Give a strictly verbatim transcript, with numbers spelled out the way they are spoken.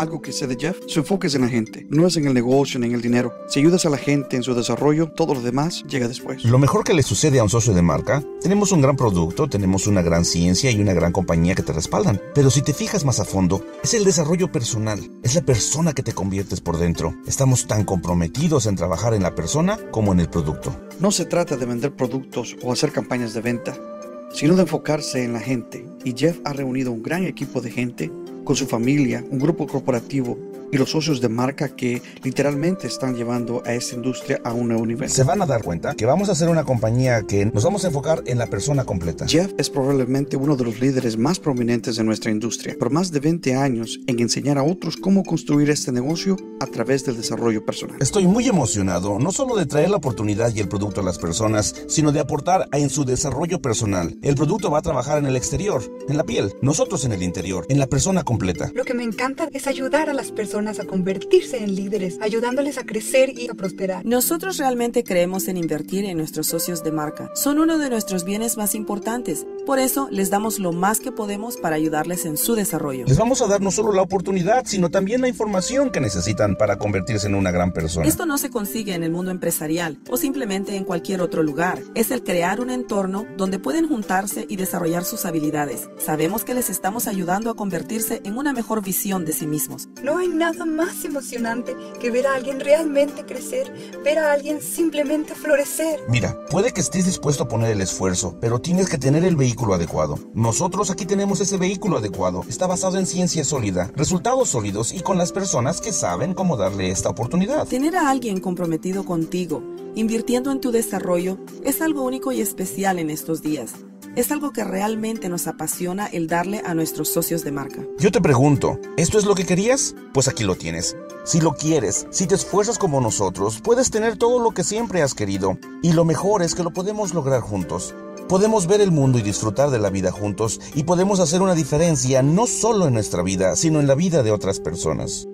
Algo que sé de Jeff, su enfoque es en la gente, no es en el negocio ni en el dinero. Si ayudas a la gente en su desarrollo, todo lo demás llega después. Lo mejor que le sucede a un socio de marca, tenemos un gran producto, tenemos una gran ciencia y una gran compañía que te respaldan. Pero si te fijas más a fondo, es el desarrollo personal, es la persona que te conviertes por dentro. Estamos tan comprometidos en trabajar en la persona como en el producto. No se trata de vender productos o hacer campañas de venta, sino de enfocarse en la gente. Y Jeff ha reunido un gran equipo de gente con su familia, un grupo corporativo y los socios de marca que literalmente están llevando a esta industria a un nuevo nivel. Se van a dar cuenta que vamos a ser una compañía que nos vamos a enfocar en la persona completa. Jeff es probablemente uno de los líderes más prominentes de nuestra industria, por más de veinte años en enseñar a otros cómo construir este negocio a través del desarrollo personal. Estoy muy emocionado, no solo de traer la oportunidad y el producto a las personas, sino de aportar en su desarrollo personal. El producto va a trabajar en el exterior, en la piel, nosotros en el interior, en la persona completa. Lo que me encanta es ayudar a las personas a convertirse en líderes, ayudándoles a crecer y a prosperar. Nosotros realmente creemos en invertir en nuestros socios de marca. Son uno de nuestros bienes más importantes. Por eso, les damos lo más que podemos para ayudarles en su desarrollo. Les vamos a dar no solo la oportunidad, sino también la información que necesitan para convertirse en una gran persona. Esto no se consigue en el mundo empresarial o simplemente en cualquier otro lugar. Es el crear un entorno donde pueden juntarse y desarrollar sus habilidades. Sabemos que les estamos ayudando a convertirse en una mejor visión de sí mismos. No hay nada más emocionante que ver a alguien realmente crecer, ver a alguien simplemente florecer. Mira, puede que estés dispuesto a poner el esfuerzo, pero tienes que tener el vehículo adecuado. Nosotros aquí tenemos ese vehículo adecuado. Está basado en ciencia sólida, resultados sólidos y con las personas que saben cómo darle esta oportunidad. Tener a alguien comprometido contigo, invirtiendo en tu desarrollo, es algo único y especial en estos días. Es algo que realmente nos apasiona el darle a nuestros socios de marca. Yo te pregunto, ¿esto es lo que querías? Pues aquí lo tienes. Si lo quieres, si te esfuerzas como nosotros, puedes tener todo lo que siempre has querido. Y lo mejor es que lo podemos lograr juntos. Podemos ver el mundo y disfrutar de la vida juntos y podemos hacer una diferencia no solo en nuestra vida, sino en la vida de otras personas.